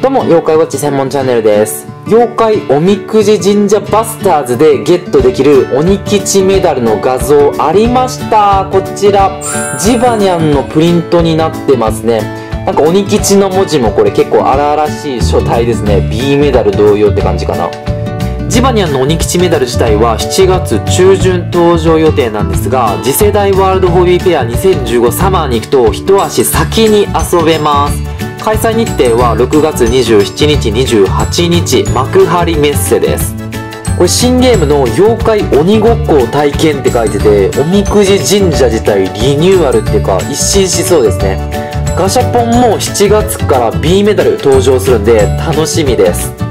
どうも、妖怪ウォッチ専門チャンネルです。妖怪おみくじ神社バスターズでゲットできる鬼吉メダルの画像ありました。こちら、ジバニャンのプリントになってますね。なんか鬼吉の文字もこれ結構荒々しい書体ですね。B メダル同様って感じかな。ジバニャンの鬼吉メダル自体は7月中旬登場予定なんですが、次世代ワールドホビーフェア2015サマーに行くと一足先に遊べます。開催日程は6月27日、28日、幕張メッセです。これ新ゲームの妖怪鬼ごっこを体験って書いてて、おみくじ神社自体リニューアルっていうか一新しそうですね。ガシャポンも7月から B メダル登場するんで楽しみです。